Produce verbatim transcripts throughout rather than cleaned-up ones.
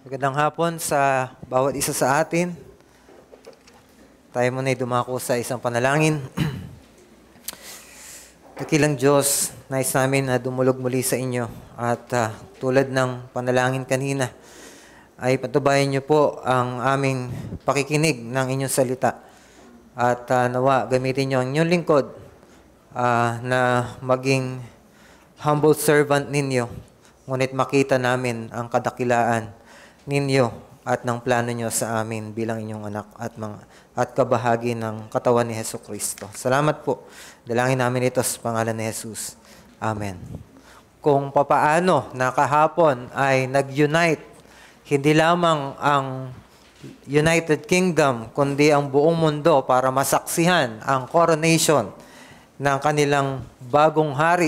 Magandang hapon sa bawat isa sa atin. Tayo muna ay dumako sa isang panalangin. Dakilang Diyos, nais namin na dumulog muli sa inyo. At uh, tulad ng panalangin kanina, ay patubayan niyo po ang aming pakikinig ng inyong salita. At uh, nawa, gamitin niyo ang inyong lingkod uh, na maging humble servant ninyo. Ngunit makita namin ang kadakilaan ninyo at ng plano nyo sa amin bilang inyong anak at mga at kabahagi ng katawan ni Jesucristo. Salamat po. Dalangin namin ito sa pangalan ni Jesus. Amen. Kung papaano na kahapon ay nag-unite, hindi lamang ang United Kingdom, kundi ang buong mundo para masaksihan ang coronation ng kanilang bagong hari,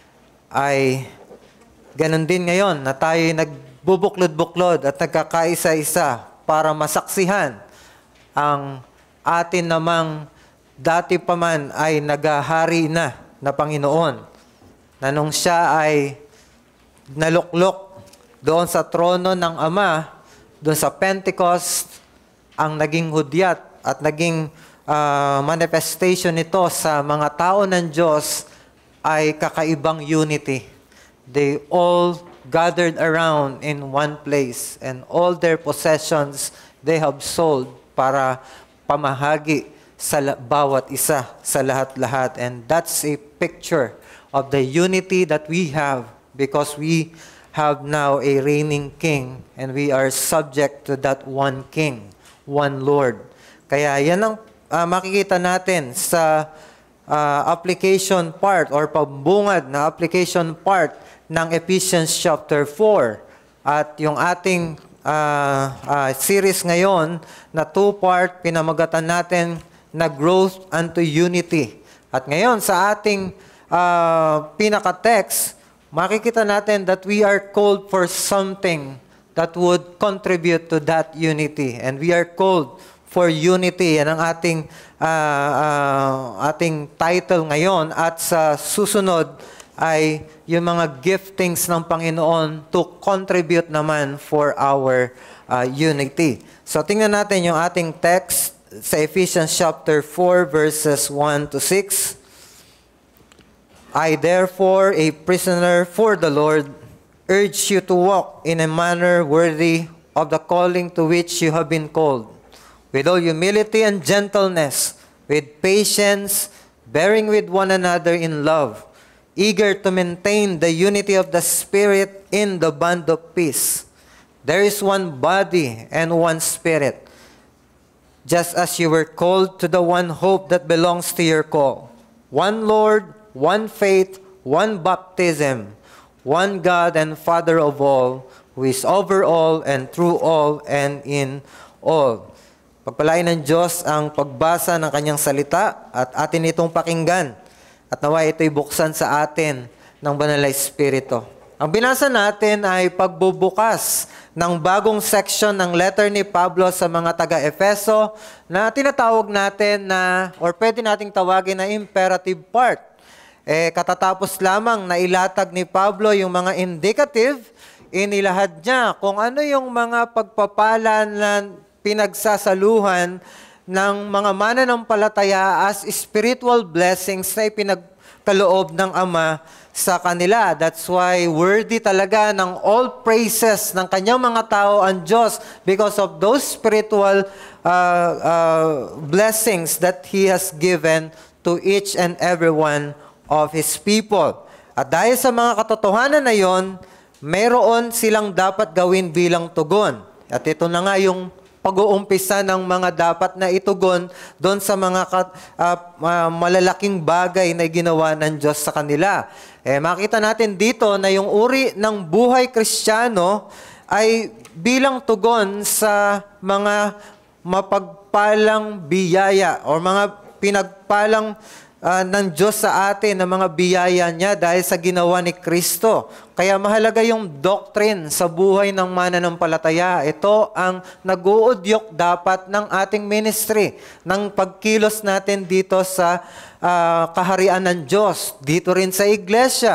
ay ganun din ngayon na tayo nag bubuklod-buklod at nagkakaisa-isa para masaksihan ang atin namang dati pa man ay nagahari na na Panginoon, na nung siya ay naluklok doon sa trono ng Ama, doon sa Pentecost, ang naging hudyat at naging uh, manifestation nito sa mga tao ng Diyos ay kakaibang unity. They all gathered around in one place, and all their possessions they have sold para pamahagi sa bawat isa, sa lahat-lahat. And that's a picture of the unity that we have, because we have now a reigning king and we are subject to that one king, one Lord. Kaya yan ang uh, makikita natin sa uh, application part or pambungad na application part ng Ephesians chapter four. At yung ating uh, uh, series ngayon na two-part, pinamagatan natin na growth unto unity. At ngayon sa ating uh, pinaka-text, makikita natin that we are called for something that would contribute to that unity. And we are called for unity. Yan ang ating, uh, uh, ating title ngayon. At sa susunod ay yung mga giftings ng Panginoon to contribute naman for our uh, unity. So tingnan natin yung ating text sa Ephesians chapter four verses one to six. I therefore, a prisoner for the Lord, urge you to walk in a manner worthy of the calling to which you have been called, with all humility and gentleness, with patience, bearing with one another in love, eager to maintain the unity of the Spirit in the bond of peace. There is one body and one Spirit, just as you were called to the one hope that belongs to your call. One Lord, one faith, one baptism, one God and Father of all, who is over all and through all and in all. Pagpalain ng Diyos ang pagbasa ng kanyang salita at atin itong pakinggan. At nawa ito'y buksan sa atin ng Banal na Espiritu. Ang binasa natin ay pagbubukas ng bagong section ng letter ni Pablo sa mga taga-Efeso na tinatawag natin na, or pwede nating tawagin na imperative part. Eh, katatapos lamang na ilatag ni Pablo yung mga indicative, inilahad niya kung ano yung mga pagpapala na pinagsasaluhan ng mga mananampalataya as spiritual blessings na ipinagkaloob ng Ama sa kanila. That's why worthy talaga ng all praises ng kanyang mga tao ang Diyos because of those spiritual uh, uh, blessings that He has given to each and every one of His people. At dahil sa mga katotohanan na yon, mayroon silang dapat gawin bilang tugon. At ito na nga yung pag-uumpisa ng mga dapat na itugon doon sa mga uh, uh, malalaking bagay na ginawa ng Diyos sa kanila. Eh, makita natin dito na yung uri ng buhay Kristiyano ay bilang tugon sa mga mapagpalang biyaya o mga pinagpalang uh, ng Diyos sa atin na mga biyaya niya dahil sa ginawa ni Kristo. Kaya mahalaga yung doctrine sa buhay ng mananampalataya. Ito ang nag-uudyok dapat ng ating ministry, ng pagkilos natin dito sa uh, kaharian ng Diyos, dito rin sa iglesia.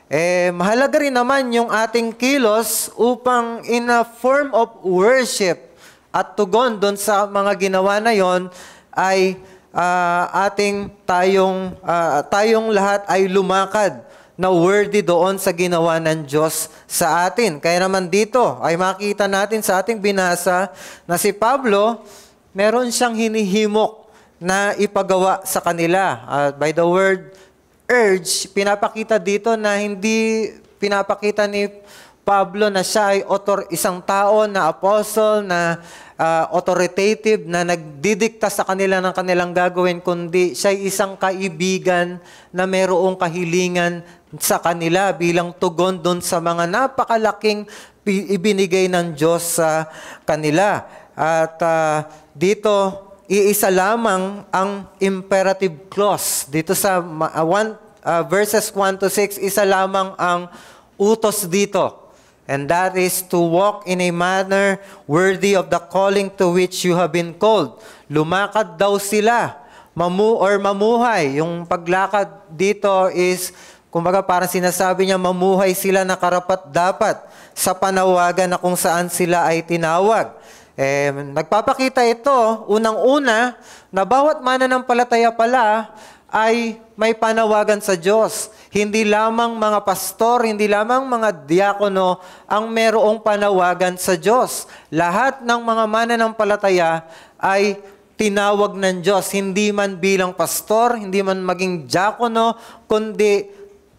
eh, mahalaga rin naman yung ating kilos upang in a form of worship at tugon doon sa mga ginawa na yon ay uh, ating tayong, uh, tayong lahat ay lumakad na worthy doon sa ginawa ng Diyos sa atin. Kaya naman dito ay makita natin sa ating binasa na si Pablo, meron siyang hinihimok na ipagawa sa kanila. Uh, by the word urge, pinapakita dito na hindi pinapakita ni Pablo na siya ay author, isang tao na apostle, na uh, authoritative, na nagdidikta sa kanila ng kanilang gagawin, kundi siya ay isang kaibigan na mayroong kahilingan sa kanila bilang tugon doon sa mga napakalaking ibinigay ng Diyos sa kanila. At uh, dito, iisa lamang ang imperative clause. Dito sa uh, one, uh, verses one to six, isa lamang ang utos dito. And that is to walk in a manner worthy of the calling to which you have been called. Lumakad daw sila, mamu or mamuhay. Yung paglakad dito is, kumbaga parang sinasabi niya, mamuhay sila na karapat-dapat sa panawagan na kung saan sila ay tinawag. Eh, nagpapakita ito, unang-una, na bawat mananampalataya pala ay may panawagan sa Diyos. Hindi lamang mga pastor, hindi lamang mga diakono ang merong panawagan sa Diyos. Lahat ng mga mananampalataya ay tinawag ng Diyos. Hindi man bilang pastor, hindi man maging diakono, kundi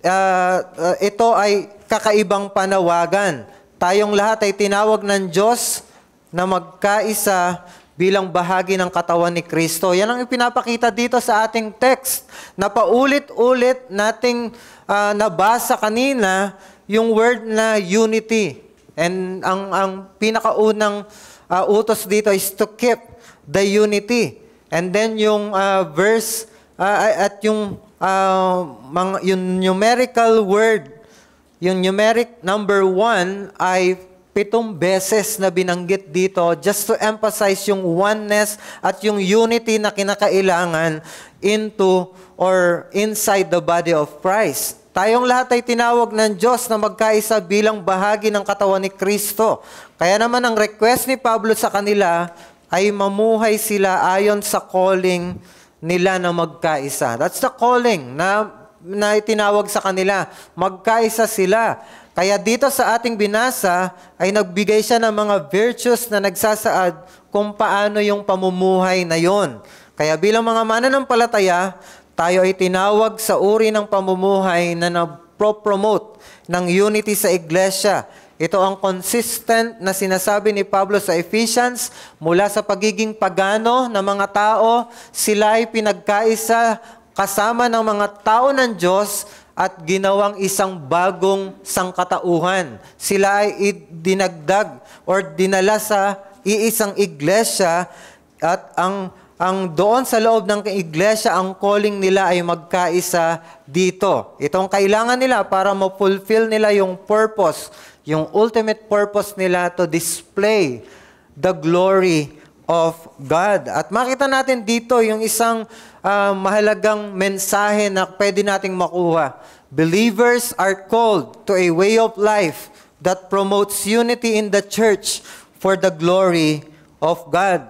uh, uh, ito ay kakaibang panawagan. Tayong lahat ay tinawag ng Diyos na magkaisa bilang bahagi ng katawan ni Kristo. Yan ang ipinapakita dito sa ating text, na paulit-ulit nating uh, nabasa kanina yung word na unity. And ang, ang pinakaunang uh, utos dito is to keep the unity. And then yung uh, verse uh, at yung, uh, mga, yung numerical word, yung numeric number one ay pitong beses na binanggit dito just to emphasize yung oneness at yung unity na kinakailangan into or inside the body of Christ. Tayong lahat ay tinawag ng Diyos na magkaisa bilang bahagi ng katawan ni Kristo. Kaya naman ang request ni Pablo sa kanila ay mamuhay sila ayon sa calling nila na magkaisa. That's the calling na, na itinawag sa kanila. Magkaisa sila. Kaya dito sa ating binasa ay nagbigay siya ng mga virtues na nagsasaad kung paano yung pamumuhay na yon. Kaya bilang mga mananampalataya, tayo ay tinawag sa uri ng pamumuhay na nagpo-promote ng unity sa iglesia. Ito ang consistent na sinasabi ni Pablo sa Ephesians, mula sa pagiging pagano ng mga tao, sila ay pinagkaisa kasama ng mga tao ng Diyos at ginawang isang bagong sangkatauhan. Sila ay dinagdag or dinala sa iisang iglesia, at ang ang doon sa loob ng iglesia, ang calling nila ay magkaisa dito. Itong kailangan nila para ma-fulfill nila yung purpose, yung ultimate purpose nila to display the glory of God. At makita natin dito yung isang uh, mahalagang mensahe na pwede nating makuha. Believers are called to a way of life that promotes unity in the church for the glory of God.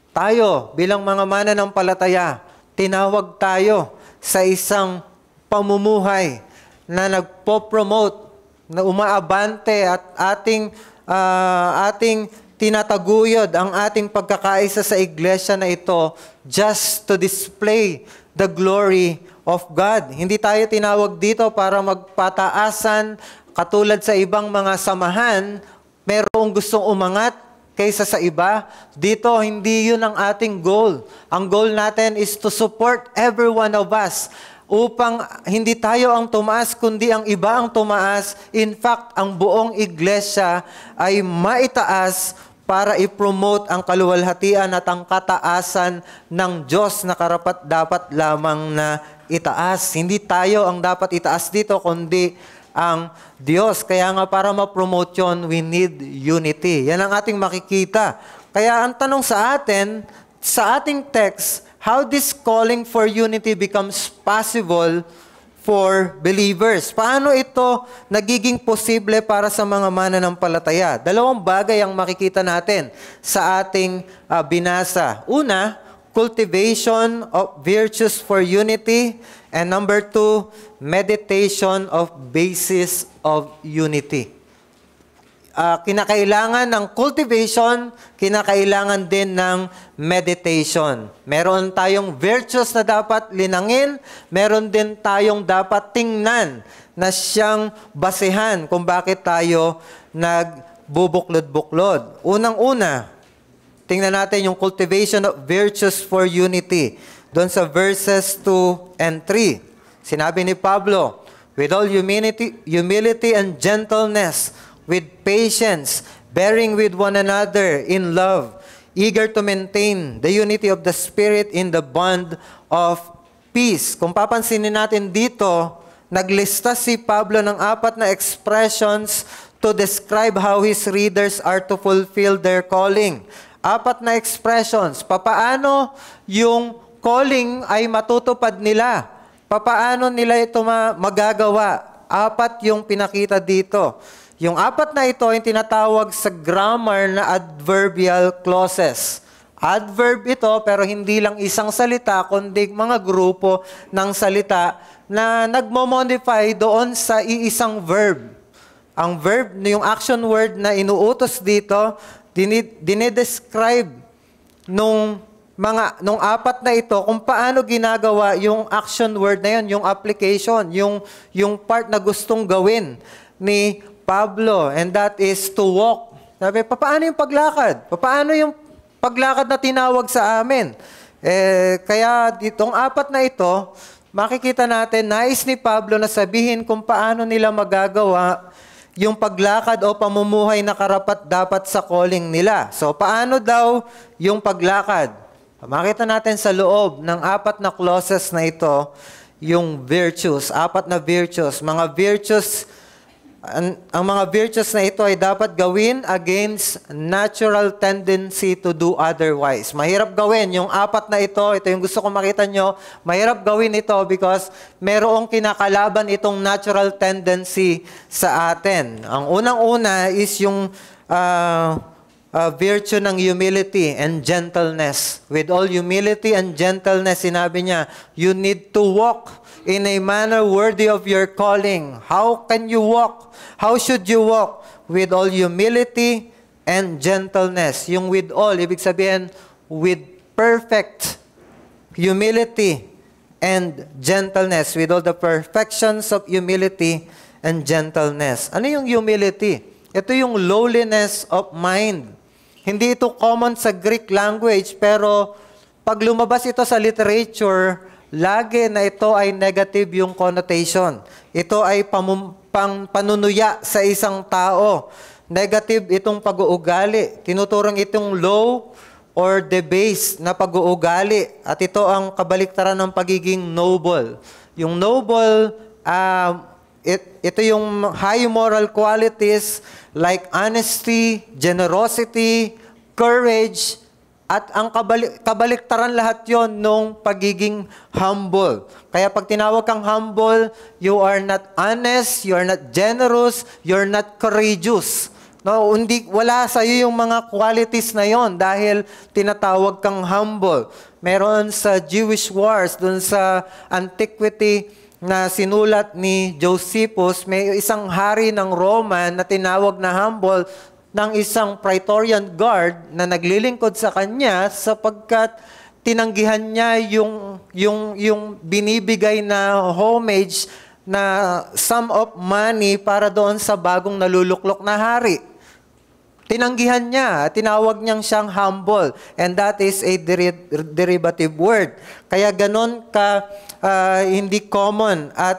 Tayo, bilang mga mananampalataya, tinawag tayo sa isang pamumuhay na nagpo-promote, na umaabante at ating, uh, ating tinataguyod ang ating pagkakaisa sa iglesia na ito just to display the glory of God. Hindi tayo tinawag dito para magpataasan katulad sa ibang mga samahan, merong gustong umangat kaysa sa iba. Dito, hindi yun ang ating goal. Ang goal natin is to support every one of us upang hindi tayo ang tumaas, kundi ang iba ang tumaas. In fact, ang buong iglesia ay maitaas para i-promote ang kaluwalhatian at ang kataasan ng Diyos na karapat-dapat lamang na itaas. Hindi tayo ang dapat itaas dito, kundi ang Diyos. Kaya nga para ma-promote yun, we need unity. Yan ang ating makikita. Kaya ang tanong sa atin, sa ating text, how this calling for unity becomes possible for believers. Paano ito nagiging posible para sa mga mananampalataya? Dalawang bagay ang makikita natin sa ating uh, binasa. Una, cultivation of virtues for unity. And number two, meditation of basis of unity. Uh, kinakailangan ng cultivation, kinakailangan din ng meditation. Meron tayong virtues na dapat linangin, meron din tayong dapat tingnan na siyang basehan kung bakit tayo nagbubuklod-buklod. Unang-una, tingnan natin yung cultivation of virtues for unity. Doon sa verses two and three, sinabi ni Pablo, with all humility, humility and gentleness, with patience, bearing with one another in love, eager to maintain the unity of the Spirit in the bond of peace. Kung papansinin natin dito, naglista si Pablo ng apat na expressions to describe how his readers are to fulfill their calling. Apat na expressions. Papaano yung calling ay matutupad nila? Papaano nila ito magagawa? Apat yung pinakita dito. Yung apat na ito ay tinatawag sa grammar na adverbial clauses. Adverb ito pero hindi lang isang salita kundi mga grupo ng salita na nagmo-modify doon sa iisang verb. Ang verb, yung action word na inuutos dito, dinidescribe nung mga nung apat na ito kung paano ginagawa yung action word na yun, yung application, yung yung part na gustong gawin ni Pablo, and that is to walk. Sabi, paano yung paglakad? Paano yung paglakad na tinawag sa amin? Eh, kaya ditong apat na ito, makikita natin, nais ni Pablo na sabihin kung paano nila magagawa yung paglakad o pamumuhay na karapat-dapat sa calling nila. So, paano daw yung paglakad? Makita natin sa loob ng apat na clauses na ito, yung virtues, apat na virtues, mga virtues. Ang, ang mga virtues na ito ay dapat gawin against natural tendency to do otherwise. Mahirap gawin yung apat na ito. Ito yung gusto ko makita nyo. Mahirap gawin ito because merong kinakalaban itong natural tendency sa atin. Ang unang-una is yung uh, uh, virtue ng humility and gentleness. With all humility and gentleness, sinabi niya, you need to walk in a manner worthy of your calling. How can you walk? How should you walk? With all humility and gentleness. Yung with all, ibig sabihin, with perfect humility and gentleness. With all the perfections of humility and gentleness. Ano yung humility? Ito yung lowliness of mind. Hindi ito common sa Greek language, pero pag lumabas ito sa literature, lagi na ito ay negative yung connotation. Ito ay pamum, pang panunuya sa isang tao. Negative itong pag-uugali. Tinuturong itong low or debased na pag-uugali. At ito ang kabaliktaran ng pagiging noble. Yung noble, uh, it, ito yung high moral qualities like honesty, generosity, courage, at ang kabalik, kabaliktaran lahat yon nung pagiging humble. Kaya pag tinawag kang humble, you are not honest, you are not generous, you are not courageous. No, hindi, wala sa iyo yung mga qualities na yon dahil tinatawag kang humble. Meron sa Jewish wars, dun sa antiquity na sinulat ni Josephus, may isang hari ng Roman na tinawag na humble ng isang Praetorian Guard na naglilingkod sa kanya sapagkat tinanggihan niya yung, yung, yung binibigay na homage na sum of money para doon sa bagong naluluklok na hari. Tinanggihan niya, tinawag niyang siyang humble, and that is a deri- derivative word. Kaya ganon ka uh, hindi common at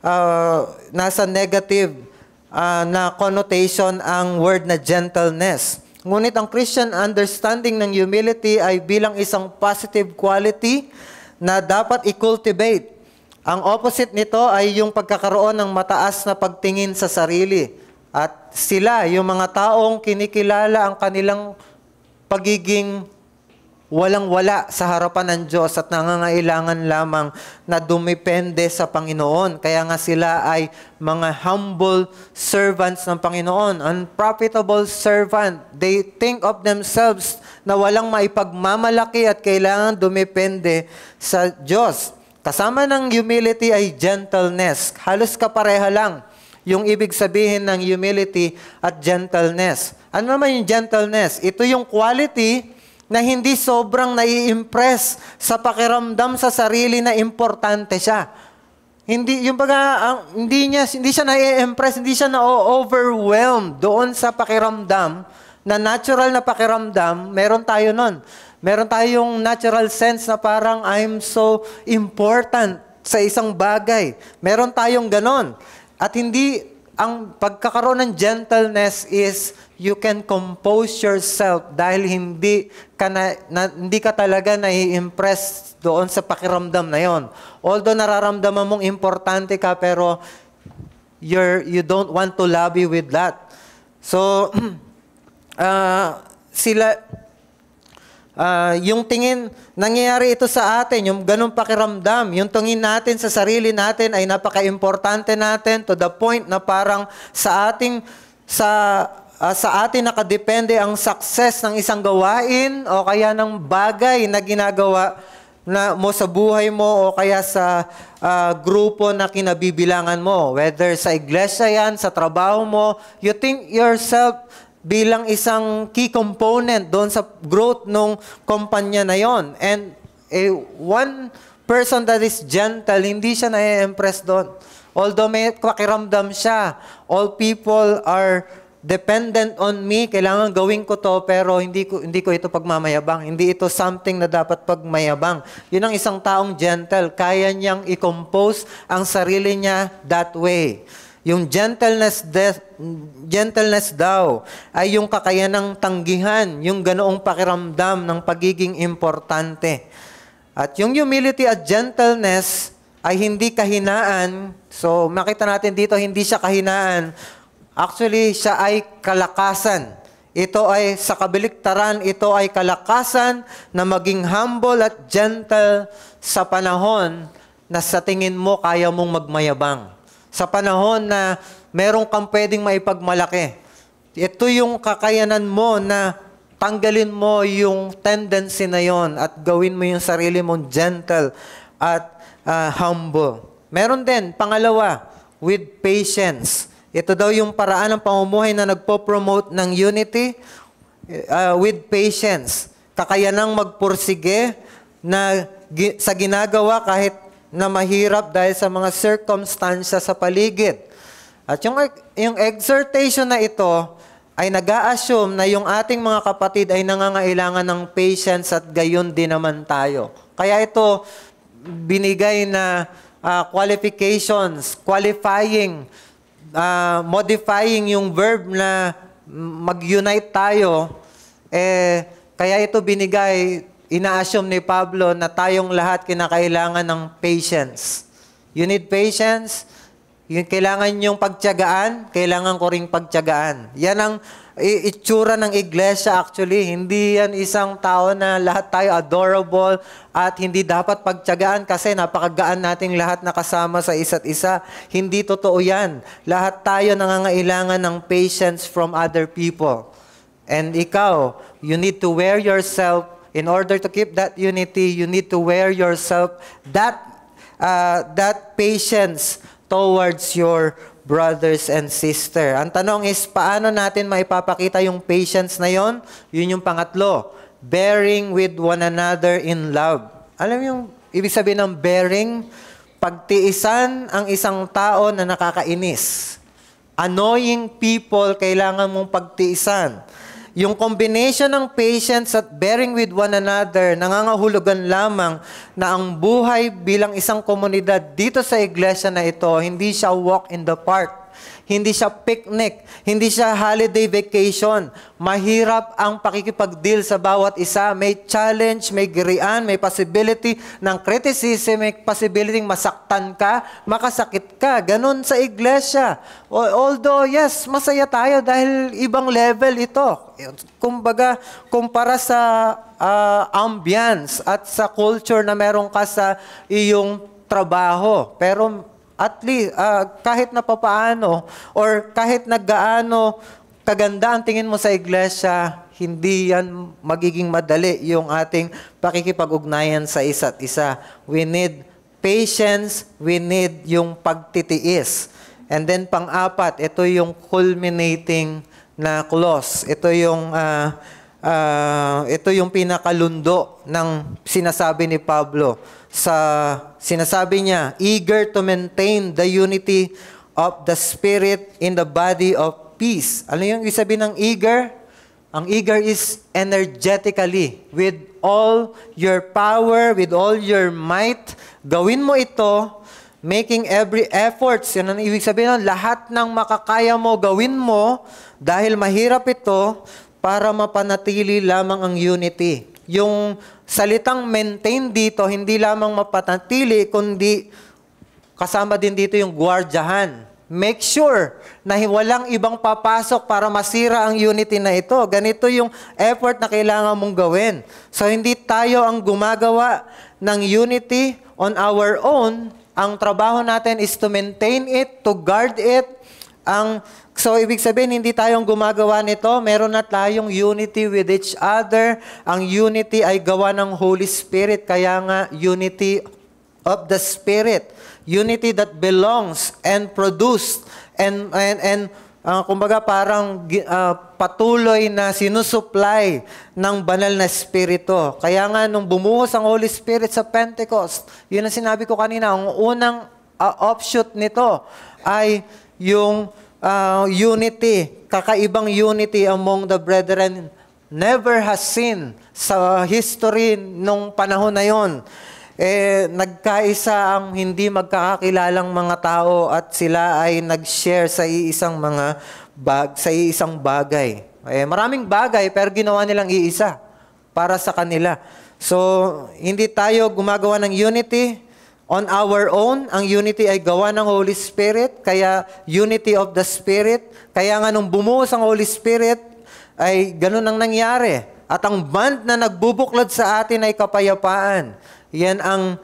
uh, nasa negative Uh, na connotation ang word na gentleness. Ngunit ang Christian understanding ng humility ay bilang isang positive quality na dapat i-cultivate. Ang opposite nito ay yung pagkakaroon ng mataas na pagtingin sa sarili. At sila, yung mga taong kinikilala ang kanilang pagiging walang-wala sa harapan ng Diyos at nangangailangan lamang na dumepende sa Panginoon. Kaya nga sila ay mga humble servants ng Panginoon, unprofitable servant. They think of themselves na walang maipagmamalaki at kailangan dumepende sa Diyos. Kasama ng humility ay gentleness. Halos kapareha lang yung ibig sabihin ng humility at gentleness. Ano naman yung gentleness? Ito yung quality na hindi sobrang nai-impress sa pakiramdam sa sarili na importante siya. Hindi yung baga ang, hindi niya hindi siya nai-impress, hindi siya na-overwhelmed doon sa pakiramdam na natural na pakiramdam. Meron tayo nun. Meron tayong natural sense na parang I'm so important sa isang bagay. Meron tayong ganon. At hindi, ang pagkakaroon ng gentleness is you can compose yourself dahil hindi ka, na, na, hindi ka talaga nai-impress doon sa pakiramdam na yon. Although nararamdaman mong importante ka, pero you're, you don't want to lobby with that. So, uh, sila... Uh, yung tingin, nangyayari ito sa atin, yung ganong pakiramdam, yung tingin natin sa sarili natin ay napaka-importante natin to the point na parang sa ating, sa, uh, sa atin nakadepende ang success ng isang gawain o kaya ng bagay na ginagawa na mo sa buhay mo o kaya sa uh, grupo na kinabibilangan mo. Whether sa iglesia yan, sa trabaho mo, you think yourself bilang isang key component doon sa growth ng kumpanya na yon. And a one person that is gentle, hindi siya na-impress doon. Although may pakiramdam siya, all people are dependent on me, kailangan gawin ko to, pero hindi ko, hindi ko ito pagmamayabang. Hindi ito something na dapat pagmayabang. Yun ang isang taong gentle. Kaya niyang i-compose ang sarili niya that way. Yung gentleness, de, gentleness daw ay yung kakayanang tanggihan, yung ganoong pakiramdam ng pagiging importante. At yung humility at gentleness ay hindi kahinaan. So makita natin dito, hindi siya kahinaan. Actually, siya ay kalakasan. Ito ay sa kabaliktaran, ito ay kalakasan na maging humble at gentle sa panahon na sa tingin mo kaya mong magmayabang. Sa panahon na meron kang pwedeng maipagmalaki. Ito yung kakayanan mo na tanggalin mo yung tendency na yon at gawin mo yung sarili mong gentle at uh, humble. Meron din, pangalawa, with patience. Ito daw yung paraan ng pamumuhay na nagpo-promote ng unity uh, with patience. Kakayanang magpursige na gi- sa ginagawa kahit na mahirap dahil sa mga circumstances sa paligid. At yung, yung exhortation na ito ay nag-a-assume na yung ating mga kapatid ay nangangailangan ng patience at gayon din naman tayo. Kaya ito binigay na uh, qualifications, qualifying, uh, modifying yung verb na mag-unite tayo. Eh, kaya ito binigay, ina-assume ni Pablo na tayong lahat kinakailangan ng patience. You need patience. Yung kailangan yung pagtiyagaan, kailangan ko ring pagtiyagaan. Yan ang itsura ng iglesia actually. Hindi yan isang tao na lahat tayo adorable at hindi dapat pagtiyagaan kasi napakagaan nating lahat nakasama sa isa't isa. Hindi totoo yan. Lahat tayo nangangailangan ng patience from other people. And ikaw, you need to wear yourself. In order to keep that unity, you need to wear yourself that uh, that patience towards your brothers and sister. Ang tanong is, paano natin maipapakita yung patience na yon? Yun yung pangatlo. Bearing with one another in love. Alam mo yung ibig sabihin ng bearing? Pagtiisan ang isang tao na nakakainis. Annoying people, kailangan mong pagtiisan. Yung combination ng patience at bearing with one another, nangangahulugan lamang na ang buhay bilang isang komunidad dito sa iglesia na ito, hindi siya walk in the park. hindi siya picnic, hindi siya holiday vacation. Mahirap ang pakikipag-deal sa bawat isa. May challenge, may girian, may possibility ng criticism, may possibility masaktan ka, makasakit ka. Ganon sa iglesia. Although, yes, masaya tayo dahil ibang level ito. Kumbaga, kumpara sa uh, ambience at sa culture na meron ka sa iyong trabaho. Pero at least, uh, kahit na papaano or kahit naggaano kaganda ang tingin mo sa iglesia, hindi yan magiging madali yung ating pakikipag-ugnayan sa isa't isa. We need patience, we need yung pagtitiis. And then pang-apat, ito yung culminating na clause. Ito yung uh, uh, ito yung pinakalundo ng sinasabi ni Pablo. Sa sinasabi niya, eager to maintain the unity of the Spirit in the body of peace. Ano yung isabi ng eager? Ang eager is energetically, with all your power, with all your might. Gawin mo ito, making every effort. Yan ang ibig sabihin, lahat ng makakaya mo, gawin mo, dahil mahirap ito, para mapanatili lamang ang unity. Yung salitang maintain dito, hindi lamang mapanatili, kundi kasama din dito yung guardyahan. Make sure na walang ibang papasok para masira ang unity na ito. Ganito yung effort na kailangan mong gawin. So, hindi tayo ang gumagawa ng unity on our own. Ang trabaho natin is to maintain it, to guard it. Ang, so, ibig sabihin, hindi tayong gumagawa nito. Meron na tayong unity with each other. Ang unity ay gawa ng Holy Spirit. Kaya nga, unity of the Spirit. Unity that belongs and produced and and and uh, kumbaga parang uh, patuloy na sinusupply ng banal na espiritu. Kaya nga nung bumuhos ang Holy Spirit sa Pentecost, yun ang sinabi ko kanina, ang unang uh, offshoot nito ay yung uh, unity, kakaibang unity among the brethren never has seen sa history nung panahon na yon. Eh, nagkaisa ang hindi magkakakilalang mga tao at sila ay nag-share sa iisang mga bag, sa iisang bagay. Eh, maraming bagay pero ginawa nilang iisa para sa kanila. So, hindi tayo gumagawa ng unity on our own. Ang unity ay gawa ng Holy Spirit, kaya unity of the Spirit. Kaya nga nung bumuhos ang Holy Spirit, ay ganun ang nangyari. At ang band na nagbubuklod sa atin ay kapayapaan. Yan ang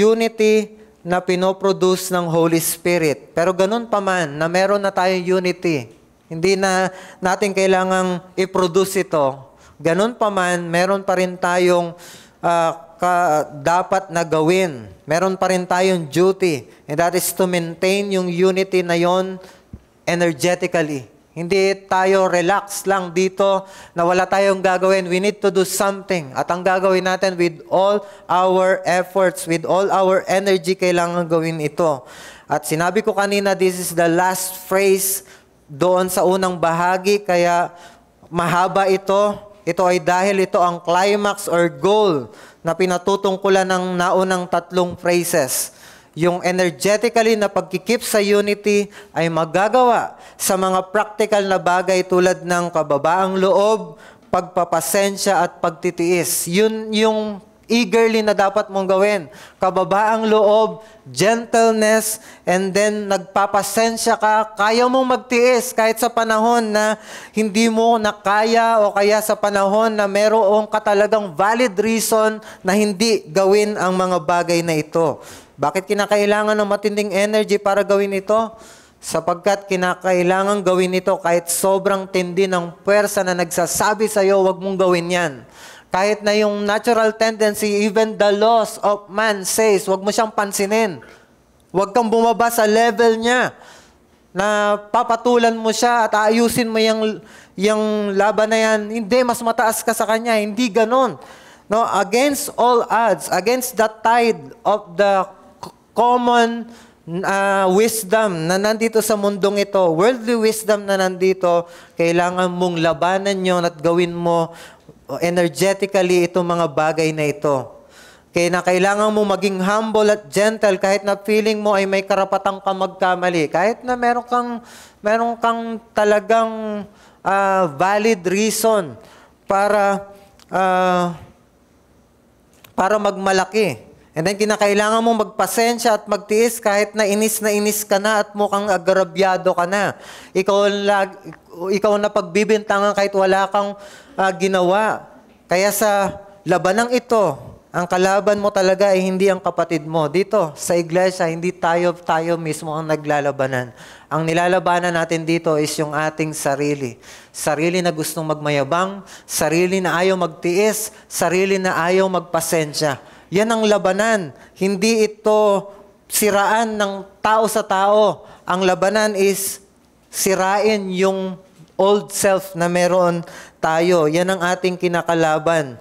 unity na pinoproduce ng Holy Spirit. Pero ganun pa man, na meron na tayong unity. Hindi na natin kailangang i-produce ito. Ganun pa man, meron pa rin tayong uh, ka, dapat na gawin. Meron pa rin tayong duty. And that is to maintain yung unity na yon energetically. Hindi tayo relax lang dito na wala tayong gagawin. We need to do something. At ang gagawin natin with all our efforts, with all our energy, kailangan gawin ito. At sinabi ko kanina, this is the last phrase doon sa unang bahagi, kaya mahaba ito. Ito ay dahil ito ang climax or goal na pinatutungkulan ng naunang tatlong phrases. Yung energetically na pagkikip sa unity ay magagawa sa mga practical na bagay tulad ng kababaang loob, pagpapasensya at pagtitiis. Yun yung eagerly na dapat mong gawin. Kababaang loob, gentleness, and then nagpapasensya ka, kaya mong magtiis kahit sa panahon na hindi mo nakaya o kaya sa panahon na meron ka talagang valid reason na hindi gawin ang mga bagay na ito. Bakit kinakailangan ng matinding energy para gawin ito? Sapagkat kinakailangan gawin ito kahit sobrang tindi ng puwersa na nagsasabi sa iyo, huwag mong gawin yan. Kahit na yung natural tendency, even the laws of man says, huwag mo siyang pansinin. Huwag kang bumaba sa level niya na papatulan mo siya at ayusin mo yung, yung laban na yan. Hindi, mas mataas ka sa kanya. Hindi ganon. No, against all odds, against the tide of the common uh, wisdom na nandito sa mundong ito, worldly wisdom na nandito, kailangan mong labanan yun at gawin mo energetically itong mga bagay na ito. Kaya na kailangan mo maging humble at gentle kahit na feeling mo ay may karapatang ka magkamali. Kahit na meron kang, meron kang talagang uh, valid reason para, uh, para magmalaki. And then kinakailangan mo magpasensya at magtiis kahit na inis na inis ka na at mukhang agrabyado ka na. Ikaw, lag, ikaw na pagbibintangan kahit wala kang uh, ginawa. Kaya sa labanang ito, ang kalaban mo talaga ay hindi ang kapatid mo. Dito, sa iglesia, hindi tayo, tayo mismo ang naglalabanan. Ang nilalabanan natin dito is yung ating sarili. Sarili na gustong magmayabang, sarili na ayaw magtiis, sarili na ayaw magpasensya. Yan ang labanan. Hindi ito siraan ng tao sa tao. Ang labanan is sirain yung old self na meron tayo. Yan ang ating kinakalaban.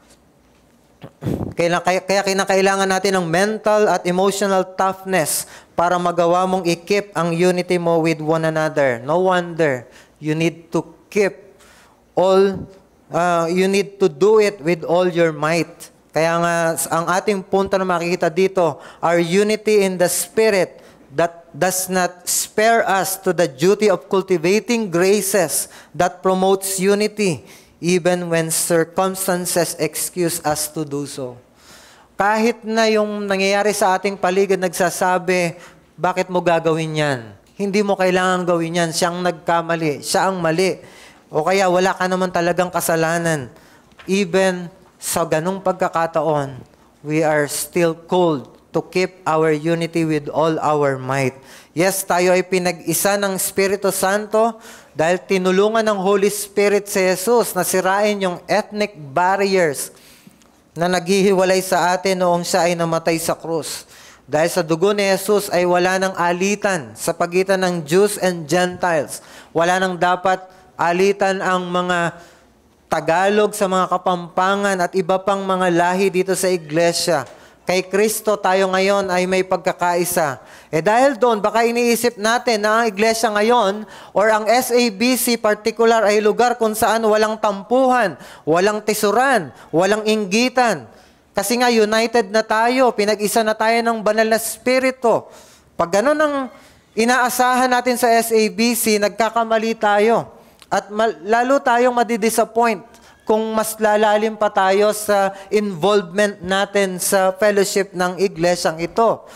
Kaya, kaya, kaya kinakailangan natin ng mental at emotional toughness para magawa mong i-keep ang unity mo with one another. No wonder you need to keep all, uh, you need to do it with all your might. Kaya nga, ang ating punto na makikita dito, our unity in the Spirit that does not spare us to the duty of cultivating graces that promotes unity, even when circumstances excuse us to do so. Kahit na yung nangyayari sa ating paligid nagsasabi, bakit mo gagawin yan? Hindi mo kailangan gawin yan. Siyang nagkamali. Siya ang mali. O kaya wala ka naman talagang kasalanan. Even sa ganung pagkakataon, we are still called to keep our unity with all our might. Yes, tayo ay pinag-isa ng Espiritu Santo dahil tinulungan ng Holy Spirit si Jesus na sirain yung ethnic barriers na naghihiwalay sa atin noong siya ay namatay sa krus. Dahil sa dugo ni Jesus ay wala ng alitan sa pagitan ng Jews and Gentiles. Wala nang dapat alitan ang mga Tagalog sa mga Kapampangan at iba pang mga lahi dito sa iglesia. Kay Kristo tayo ngayon ay may pagkakaisa. Eh dahil doon, baka iniisip natin na ang iglesia ngayon or ang S A B C particular ay lugar kung saan walang tampuhan, walang tisuran, walang inggitan. Kasi nga united na tayo, pinag-isa na tayo ng banal na spirito. Pag gano'n ang inaasahan natin sa S A B C, nagkakamali tayo. At mal- lalo tayong madidisappoint kung mas lalalim pa tayo sa involvement natin sa fellowship ng iglesyang ito.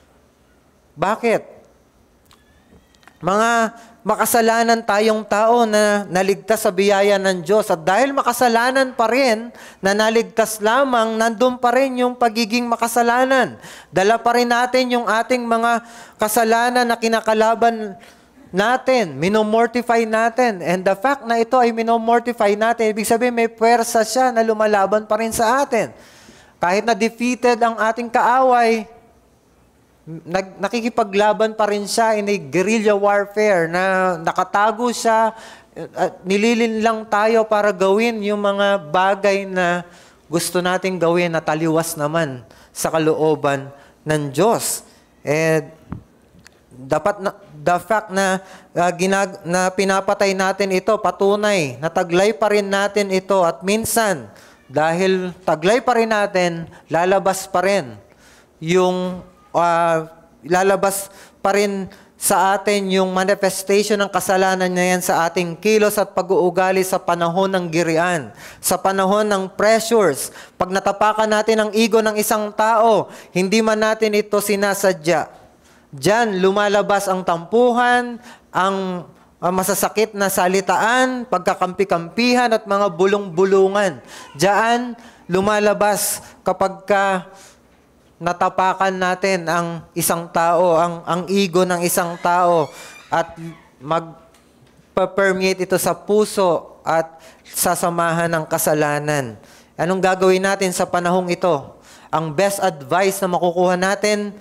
Bakit? Mga makasalanan tayong tao na naligtas sa biyaya ng Diyos. At dahil makasalanan pa rin, na naligtas lamang, nandun pa rin yung pagiging makasalanan. Dala pa rin natin yung ating mga kasalanan na kinakalaban natin, minomortify natin. And the fact na ito ay minomortify natin, ibig sabihin may puwersa siya na lumalaban pa rin sa atin. Kahit na defeated ang ating kaaway, nag, nakikipaglaban pa rin siya in a guerrilla warfare na nakatago siya, at nililin lang tayo para gawin yung mga bagay na gusto nating gawin na taliwas naman sa kalooban ng Diyos. And dapat na, the fact na, uh, ginag, na pinapatay natin ito, patunay, na taglay pa rin natin ito at minsan, dahil taglay pa rin natin, lalabas pa rin yung, uh, lalabas pa rin sa atin yung manifestation ng kasalanan na yan sa ating kilos at pag-uugali sa panahon ng girian, sa panahon ng pressures. Pag natapakan natin ang ego ng isang tao, hindi man natin ito sinasadya. Diyan lumalabas ang tampuhan, ang uh, masasakit na salitaan, pagkakampi-kampihan at mga bulong-bulungan. Diyan lumalabas kapag ka natapakan natin ang isang tao, ang, ang ego ng isang tao at mag-permeate ito sa puso at sasamahan ng kasalanan. Anong gagawin natin sa panahong ito? Ang best advice na makukuha natin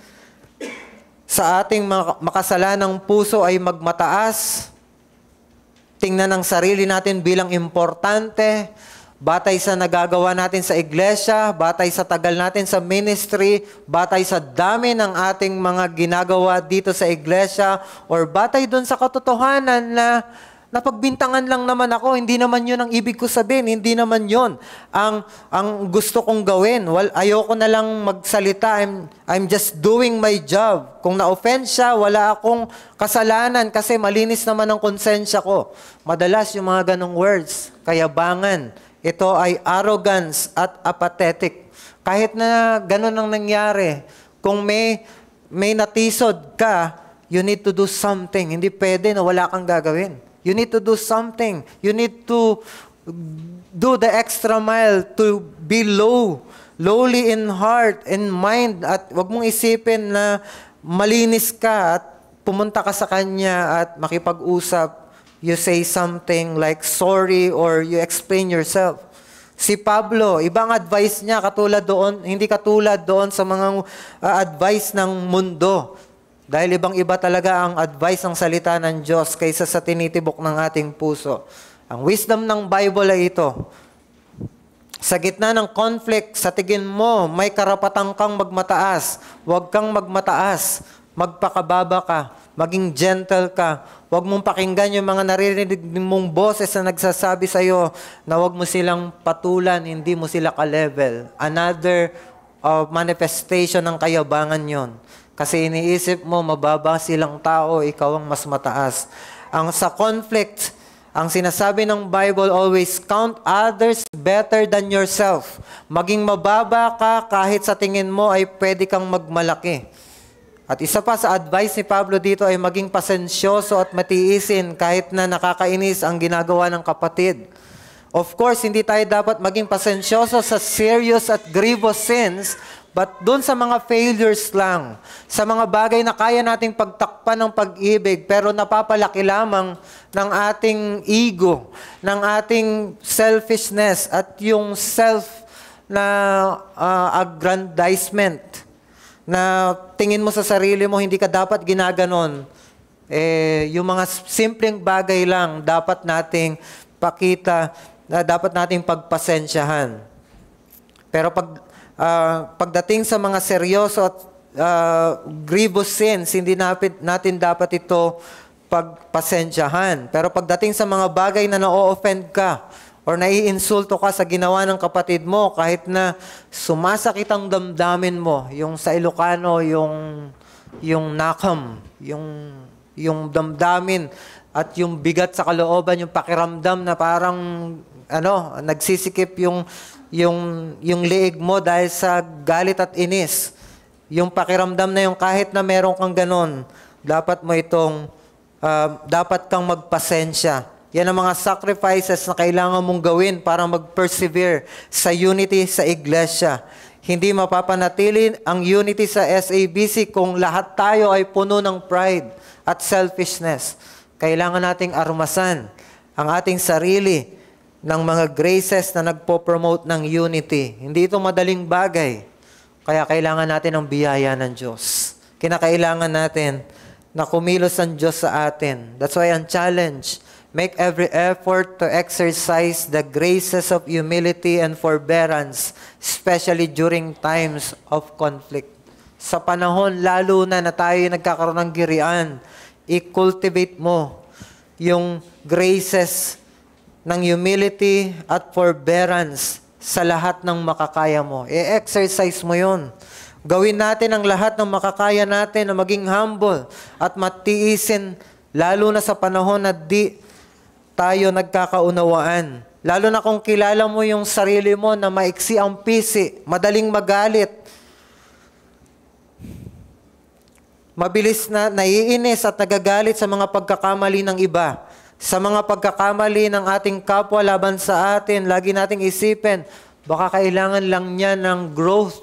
sa ating makasalanang puso ay magmataas, tingnan ang sarili natin bilang importante, batay sa nagagawa natin sa iglesia, batay sa tagal natin sa ministry, batay sa dami ng ating mga ginagawa dito sa iglesia, or batay dun sa katotohanan na Napagbintangan lang naman ako, hindi naman yun ang ibig ko sabihin, hindi naman yun ang, ang gusto kong gawin. Well, ayoko na lang magsalita, I'm, I'm just doing my job. Kung na-offend siya, wala akong kasalanan kasi malinis naman ang konsensya ko. Madalas yung mga ganong words, kayabangan, ito ay arrogance at apathetic. Kahit na ganon ang nangyari, kung may, may natisod ka, you need to do something. Hindi pwede na wala kang gagawin. You need to do something. You need to do the extra mile to be low, lowly in heart and mind. At wag mong isipin na malinis ka at pumunta ka sa Kanya at makipag-usap. You say something like sorry or you explain yourself. Si Pablo, ibang advice niya katulad doon, hindi katulad doon sa mga uh, advice ng mundo. Dahil ibang-iba talaga ang advice ng salita ng Diyos kaysa sa tinitibok ng ating puso. Ang wisdom ng Bible ay ito. Sa gitna ng conflict, sa tingin mo, may karapatan kang magmataas. Huwag kang magmataas. Magpakababa ka. Maging gentle ka. Huwag mong pakinggan yung mga naririnig mong boses na nagsasabi sa iyo na huwag mo silang patulan, hindi mo sila ka-level. Another uh, manifestation ng kayabangan yon. Kasi iniisip mo, mababa silang tao, ikaw ang mas mataas. Ang sa conflict, ang sinasabi ng Bible always, count others better than yourself. Maging mababa ka kahit sa tingin mo ay pwede kang magmalaki. At isa pa sa advice ni Pablo dito ay maging pasensyoso at matiisin kahit na nakakainis ang ginagawa ng kapatid. Of course, hindi tayo dapat maging pasensyoso sa serious at grievous sins, but doon sa mga failures lang, sa mga bagay na kaya nating pagtakpan ng pag-ibig, pero napapalaki lamang ng ating ego, ng ating selfishness, at yung self na uh, aggrandizement, na tingin mo sa sarili mo, hindi ka dapat ginaganon. Eh, yung mga simpleng bagay lang, dapat nating pakita, na dapat nating pagpasensyahan. Pero pag Uh, pagdating sa mga seryoso at uh, grievous sins, hindi natin, natin dapat ito pagpasensyahan. Pero pagdating sa mga bagay na na-offend ka or naiinsulto ka sa ginawa ng kapatid mo, kahit na sumasakit ang damdamin mo, yung sa Ilocano, yung, yung nakam, yung, yung damdamin at yung bigat sa kalooban, yung pakiramdam na parang ano, nagsisikip yung yung yung leeg mo dahil sa galit at inis. Yung pakiramdam na yung kahit na meron kang ganon, dapat mo itong uh, dapat kang magpasensya. Yan ang mga sacrifices na kailangan mong gawin para mag-persevere sa unity sa iglesia. Hindi mapapanatili ang unity sa S A B C kung lahat tayo ay puno ng pride at selfishness. Kailangan nating arumasan ang ating sarili ng mga graces na nagpo-promote ng unity. Hindi ito madaling bagay. Kaya kailangan natin ng biyaya ng Diyos. Kinakailangan natin na kumilos ang Diyos sa atin. That's why ang challenge, make every effort to exercise the graces of humility and forbearance, especially during times of conflict. Sa panahon, lalo na na tayo nagkakaroon ng girian, i-cultivate mo yung graces ng humility at forbearance sa lahat ng makakaya mo. I-exercise mo yun. Gawin natin ang lahat ng makakaya natin na maging humble at matiisin, lalo na sa panahon na di tayo nagkakaunawaan. Lalo na kung kilala mo yung sarili mo na maiksi ang pisi, madaling magalit, mabilis na naiinis at nagagalit sa mga pagkakamali ng iba. Sa mga pagkakamali ng ating kapwa laban sa atin, lagi nating isipin, baka kailangan lang niya ng growth.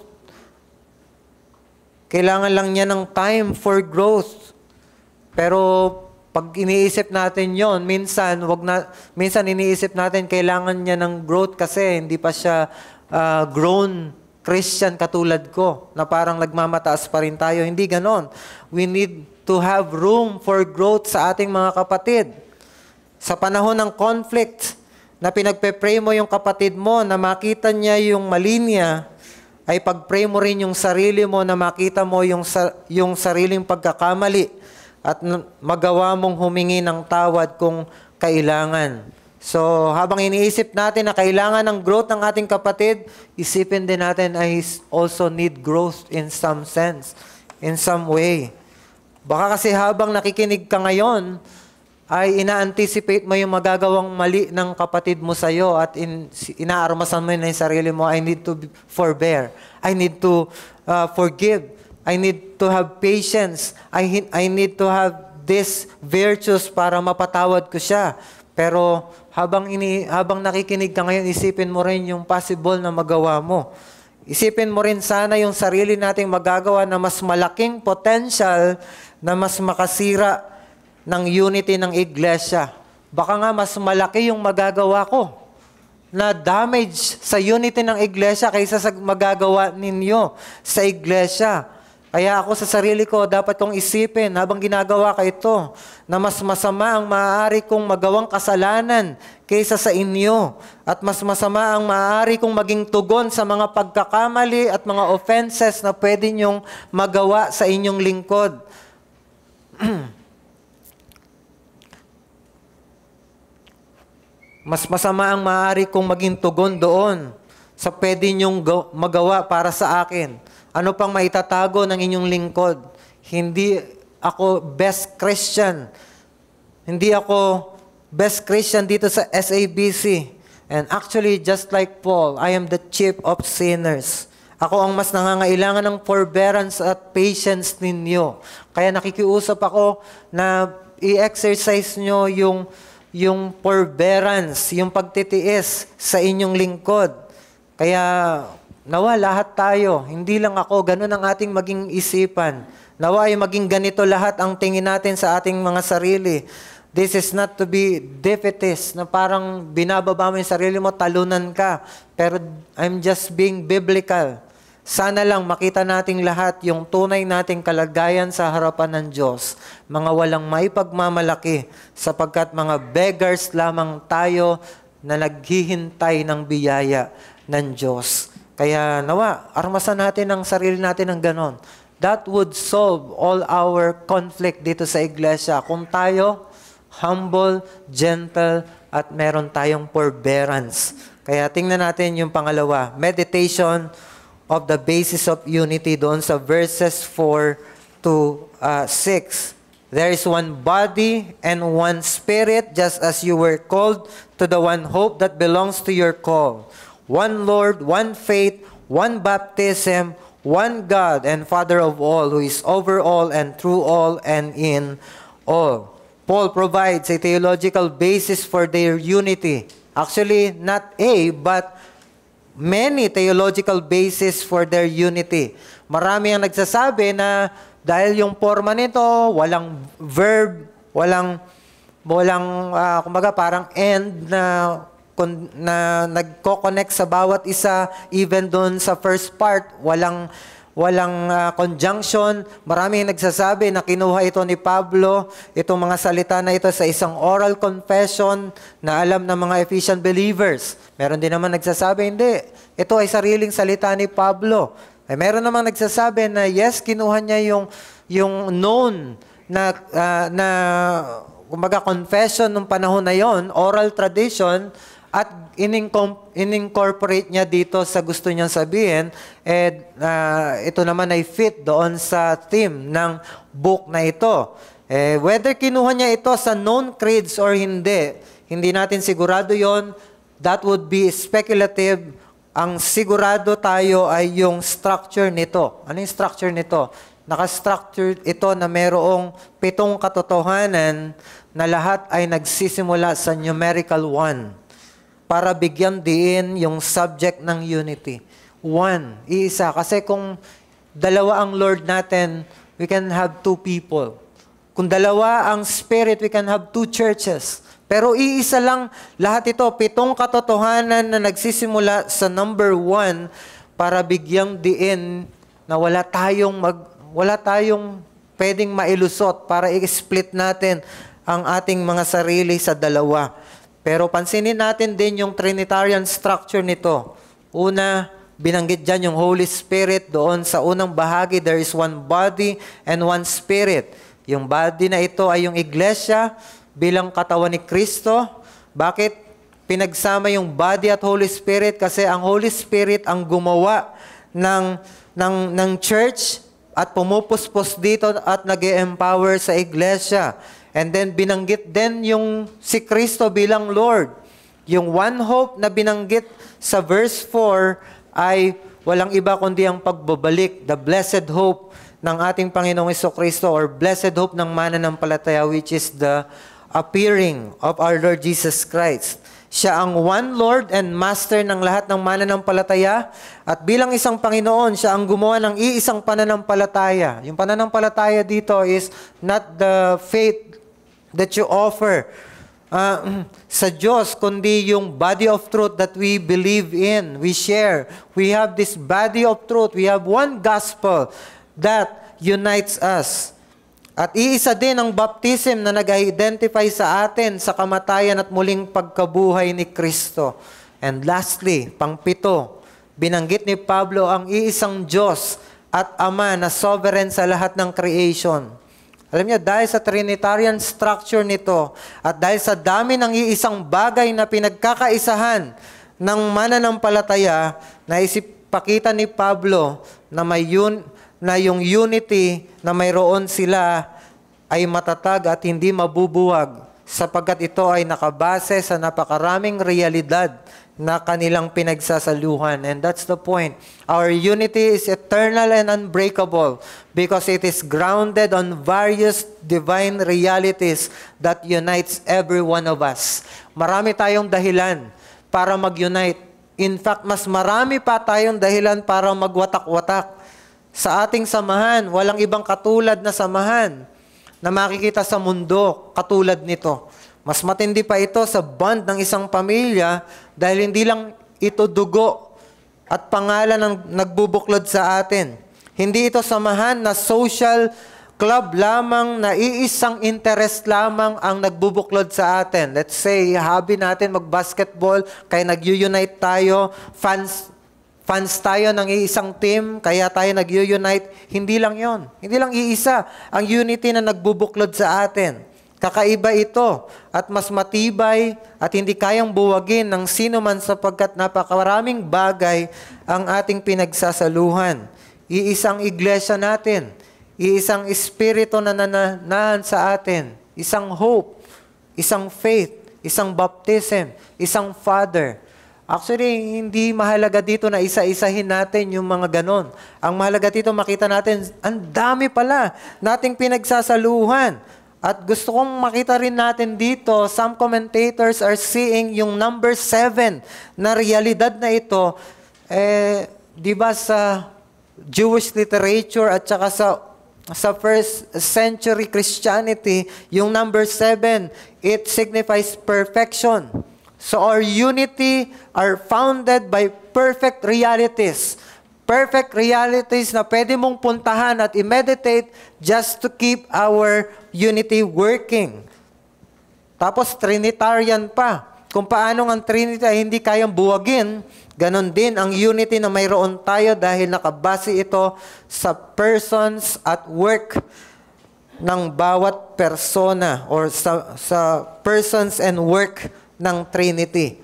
Kailangan lang niya ng time for growth. Pero pag iniisip natin yon, minsan, wag na, minsan iniisip natin kailangan niya ng growth kasi hindi pa siya uh, grown Christian katulad ko, na parang nagmamataas pa rin tayo. Hindi ganon. We need to have room for growth sa ating mga kapatid. Sa panahon ng conflict, na pinagpe-pray mo yung kapatid mo na makita niya yung mali niya, ay pag-pray mo rin yung sarili mo na makita mo yung, sa, yung sariling pagkakamali at magawa mong humingi ng tawad kung kailangan. So, habang iniisip natin na kailangan ng growth ng ating kapatid, isipin din natin I also need growth in some sense, in some way. Baka kasi habang nakikinig ka ngayon, ay ina-anticipate mo yung magagawang mali ng kapatid mo sa'yo at in, inaarmasan mo na yung sarili mo, I need to forbear. I need to uh, forgive. I need to have patience. I, I need to have these virtues para mapatawad ko siya. Pero habang, ini, habang nakikinig ka ngayon, isipin mo rin yung possible na magawa mo. Isipin mo rin sana yung sarili nating magagawa na mas malaking potential na mas makasira ng unity ng iglesia. Baka nga mas malaki yung magagawa ko na damage sa unity ng iglesia kaysa sa magagawa ninyo sa iglesia. Kaya ako sa sarili ko, dapat kong isipin habang ginagawa ka ito, na mas masama ang maaari kong magawang kasalanan kaysa sa inyo. At mas masama ang maaari kong maging tugon sa mga pagkakamali at mga offenses na pwede nyong magawa sa inyong lingkod. Mas masama ang maaari kong maging tugon doon sa pwede nyong magawa para sa akin. Ano pang maitatago ng inyong lingkod? Hindi ako best Christian. Hindi ako best Christian dito sa S A B C. And actually, just like Paul, I am the chief of sinners. Ako ang mas nangangailangan ng forbearance at patience ninyo. Kaya nakikiusap ako na i-exercise nyo yung, yung forbearance, yung pagtitiis sa inyong lingkod. Kaya nawa lahat tayo, hindi lang ako, ganun ang ating maging isipan. Nawa ay maging ganito lahat ang tingin natin sa ating mga sarili. This is not to be defeatist, na parang binababa mo yung sarili mo, talunan ka. Pero I'm just being biblical. Sana lang makita nating lahat yung tunay nating kalagayan sa harapan ng Diyos. Mga walang maipagmamalaki, sapagkat mga beggars lamang tayo na naghihintay ng biyaya ng Diyos. Kaya nawa, armasan natin ang sarili natin ng ganon. That would solve all our conflict dito sa iglesia. Kung tayo, humble, gentle, at meron tayong forbearance. Kaya tingnan natin yung pangalawa. Meditation of the basis of unity doon sa verses four to six. There is one body and one spirit, just as you were called to the one hope that belongs to your call. One Lord, one faith, one baptism, one God and Father of all, who is over all and through all and in all. Paul provides a theological basis for their unity. Actually, not a, but many theological basis for their unity. Marami ang nagsasabi na dahil yung forma nito, walang verb, walang, walang uh, kumbaga parang end na na nagko-connect sa bawat isa, even doon sa first part, walang walang uh, conjunction. Marami nagsasabi na kinuha ito ni Pablo, itong mga salita na ito sa isang oral confession na alam ng mga Ephesian believers. Meron din naman nagsasabi, hindi, ito ay sariling salita ni Pablo. Ay meron naman nagsasabi na yes, kinuha niya yung yung known na uh, na kumbaga confession nung panahon na yon, oral tradition, at in-incorporate niya dito sa gusto niyang sabihin, eh, uh, ito naman ay fit doon sa theme ng book na ito. Eh, whether kinuha niya ito sa known creeds or hindi, hindi natin sigurado yon. That would be speculative. Ang sigurado tayo ay yung structure nito. Ano yung structure nito? Naka-structure ito na merong pitong katotohanan na lahat ay nagsisimula sa numerical one, para bigyan din yung subject ng unity. One, iisa. Kasi kung dalawa ang Lord natin, we can have two people. Kung dalawa ang Spirit, we can have two churches. Pero iisa lang lahat ito, pitong katotohanan na nagsisimula sa number one, para bigyang diin na wala tayong mag, wala tayong pwedeng mailusot para i-split natin ang ating mga sarili sa dalawa. Pero pansinin natin din yung Trinitarian structure nito. Una, binanggit dyan yung Holy Spirit. Doon sa unang bahagi, there is one body and one spirit. Yung body na ito ay yung iglesia. bilang katawan ni Kristo. Bakit pinagsama yung body at Holy Spirit? Kasi ang Holy Spirit ang gumawa ng, ng, ng church at pumupuspos dito at nag-empower sa iglesia. And then binanggit din yung si Kristo bilang Lord. Yung one hope na binanggit sa verse four ay walang iba kundi ang pagbabalik, the blessed hope ng ating Panginoong Jesucristo, or blessed hope ng mananampalataya, which is the appearing of our Lord Jesus Christ. Siya ang one Lord and Master ng lahat ng mananampalataya, at bilang isang Panginoon, siya ang gumawa ng iisang pananampalataya. Yung pananampalataya dito is not the faith that you offer uh, sa Diyos, kundi yung body of truth that we believe in, we share. We have this body of truth. We have one gospel that unites us. At iisa din ang baptism na nag-identify sa atin sa kamatayan at muling pagkabuhay ni Kristo. And lastly, pangpito, binanggit ni Pablo ang iisang Diyos at Ama na sovereign sa lahat ng creation. Alam niyo, dahil sa Trinitarian structure nito at dahil sa dami ng iisang bagay na pinagkakaisahan ng mananampalataya, naisipakita ni Pablo na may yun, na yung unity na mayroon sila ay matatag at hindi mabubuwag, sapagkat ito ay nakabase sa napakaraming realidad na kanilang pinagsasaluhan. And that's the point. Our unity is eternal and unbreakable because it is grounded on various divine realities that unites every one of us. Marami tayong dahilan para mag-unite. In fact, mas marami pa tayong dahilan para magwatak-watak. Sa ating samahan, walang ibang katulad na samahan na makikita sa mundo katulad nito. Mas matindi pa ito sa bond ng isang pamilya dahil hindi lang ito dugo at pangalan ng nagbubuklod sa atin. Hindi ito samahan na social club lamang na iisang interest lamang ang nagbubuklod sa atin. Let's say, hobby natin mag-basketball, kaya nag-unite tayo, fans Fans tayo ng iisang team, kaya tayo nag-unite. Hindi lang yon. Hindi lang iisa ang unity na nagbubuklod sa atin. Kakaiba ito at mas matibay at hindi kayang buwagin ng sino man sapagkat napakaraming bagay ang ating pinagsasaluhan. Iisang iglesia natin, iisang espiritu na nananahan sa atin, isang hope, isang faith, isang baptism, isang Father. Actually, hindi mahalaga dito na isa-isahin natin yung mga ganon. Ang mahalaga dito makita natin, ang dami pala nating pinagsasaluhan. At gusto kong makita rin natin dito, some commentators are seeing yung number seven na realidad na ito, eh, di ba sa Jewish literature at saka sa, sa first century Christianity, yung number seven, it signifies perfection. So our unity are founded by perfect realities. Perfect realities na pwede mong puntahan at i-meditate just to keep our unity working. Tapos Trinitarian pa. Kung paano ang Trinity ay hindi kayang buwagin, ganon din ang unity na mayroon tayo dahil nakabase ito sa persons at work ng bawat persona or sa, sa persons and work ng Trinity.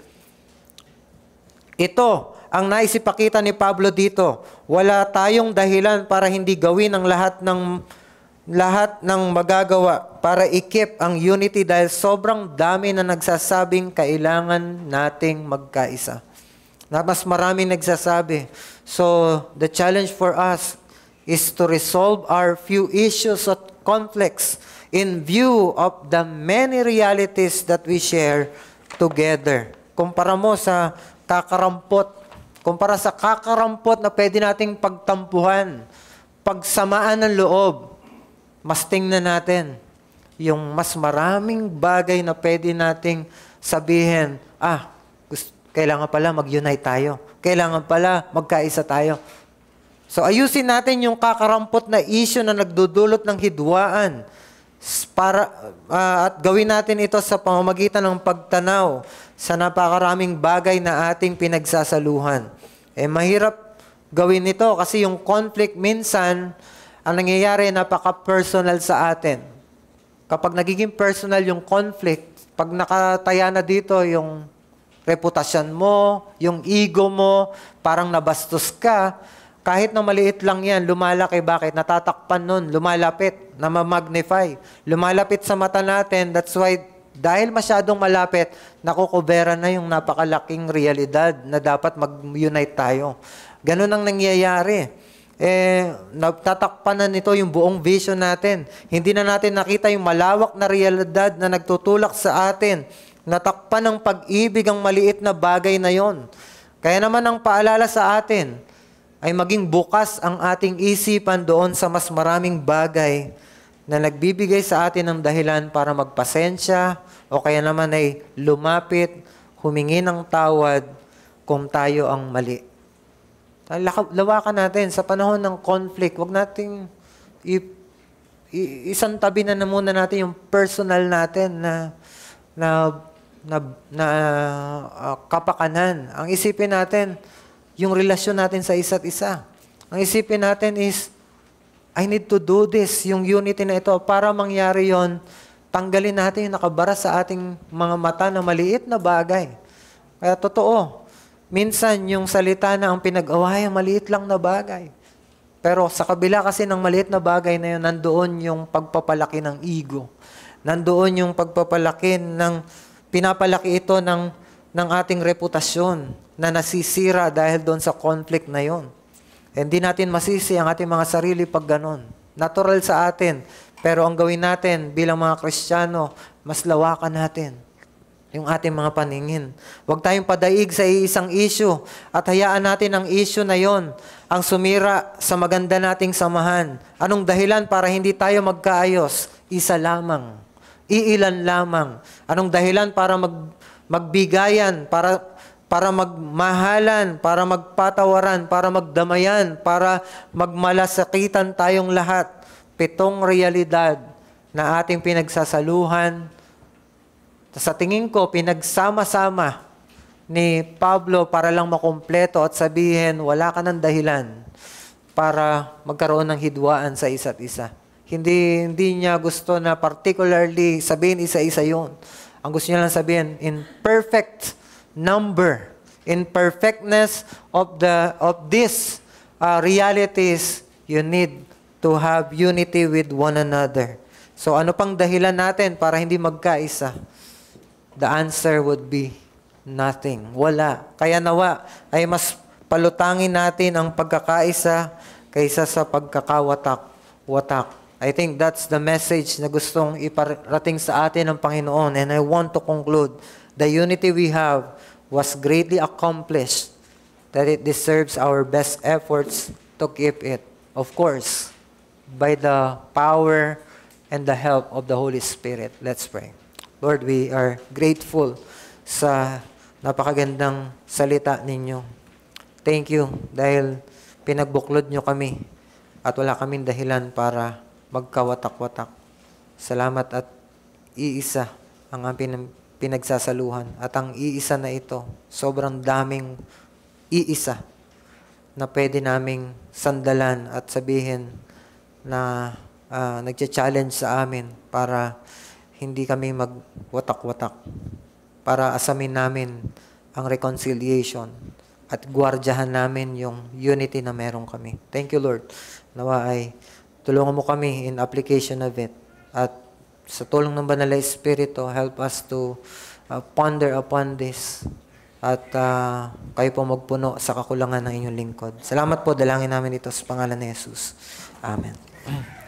Ito ang naisipakita ni Pablo dito. Wala tayong dahilan para hindi gawin ang lahat ng lahat ng magagawa para i-keep ang unity dahil sobrang dami na nagsasabing kailangan nating magkaisa. Na mas maraming nagsasabi. So, the challenge for us is to resolve our few issues at conflicts in view of the many realities that we share together. Kumpara mo sa kakarampot, kumpara sa kakarampot na pwede nating pagtampuhan, pagsamaan ng loob, mas tingnan natin yung mas maraming bagay na pwede nating sabihin, ah, gusto, kailangan pala mag-unite tayo. Kailangan pala magkaisa tayo. So ayusin natin yung kakarampot na issue na nagdudulot ng hidwaan para uh, at gawin natin ito sa pamamagitan ng pagtanaw sa napakaraming bagay na ating pinagsasaluhan. Eh mahirap gawin ito kasi yung conflict minsan ang nangyayari napaka-personal sa atin. kapag nagiging personal yung conflict, pag nakataya na dito yung reputasyon mo, yung ego mo, parang nabastos ka, kahit na maliit lang yan, lumalaki. Bakit? Natatakpan nun, lumalapit, namamagnify. Lumalapit sa mata natin, that's why, dahil masyadong malapit, nakukubera na yung napakalaking realidad na dapat mag-unite tayo. Ganun ang nangyayari. Eh, natatakpan na nito yung buong vision natin. Hindi na natin nakita yung malawak na realidad na nagtutulak sa atin. Natakpan ng pag-ibig ang maliit na bagay na yon. Kaya naman ang paalala sa atin ay maging bukas ang ating isipan doon sa mas maraming bagay na nagbibigay sa atin ng dahilan para magpasensya o kaya naman ay lumapit, humingi ng tawad kung tayo ang mali. Lawakan natin sa panahon ng conflict. Huwag nating i- i- isang tabi na, na muna natin yung personal natin na na na, na uh, kapakanan. Ang isipin natin yung relasyon natin sa isa't isa. Ang isipin natin is I need to do this, yung unity na ito. Para mangyari yon, tanggalin natin yung nakabara sa ating mga mata na maliit na bagay. Kaya totoo, minsan, yung salita na ang pinag-awayan, maliit lang na bagay. Pero sa kabila kasi ng maliit na bagay na yun, nandoon yung pagpapalaki ng ego. Nandoon yung pagpapalaki ng, pinapalaki ito ng, ng ating reputasyon na nasisira dahil doon sa conflict na yun. Hindi natin masisi ang ating mga sarili pag ganun. Natural sa atin. Pero ang gawin natin bilang mga Kristiyano, mas lawakan natin yung ating mga paningin. Huwag tayong padaig sa isang issue at hayaan natin ang issue na yon ang sumira sa maganda nating samahan. Anong dahilan para hindi tayo magkaayos? Isa lamang. Iilan lamang. Anong dahilan para mag, magbigayan, para, para magmahalan, para magpatawaran, para magdamayan, para magmalasakitan tayong lahat? Pitong realidad na ating pinagsasaluhan. Sa tingin ko, pinagsama-sama ni Pablo para lang makumpleto at sabihin, wala ka ng dahilan para magkaroon ng hidwaan sa isa't isa. Hindi, hindi niya gusto na particularly sabihin isa-isa yun. Ang gusto niya lang sabihin, in perfect number, in perfectness of the of these uh, realities, you need to have unity with one another. So ano pang dahilan natin para hindi magkaisa? The answer would be nothing. Wala. Kaya nawa ay mas palutangin natin ang pagkakaisa kaysa sa pagkakawatak-watak. I think that's the message na gustong iparating sa atin ng Panginoon. And I want to conclude, the unity we have was greatly accomplished, that it deserves our best efforts to keep it. Of course, by the power and the help of the Holy Spirit. Let's pray. Lord, we are grateful sa napakagandang salita ninyo. Thank you dahil pinagbuklod nyo kami at wala kaming dahilan para magkawatak-watak. Salamat at iisa ang aming pinagsasaluhan. At ang iisa na ito, sobrang daming iisa na pwede naming sandalan at sabihin na uh, nagcha-challenge sa amin para hindi kami magwatak-watak, para asamin namin ang reconciliation at gwardyahan namin yung unity na meron kami. Thank you, Lord. Nawa ay tulungan mo kami in application of it. At sa tulong ng Banal na Espiritu, help us to uh, ponder upon this. At uh, kayo po magpuno sa kakulangan ng inyong lingkod. Salamat po, dalangin namin ito sa pangalan ni Jesus. Amen.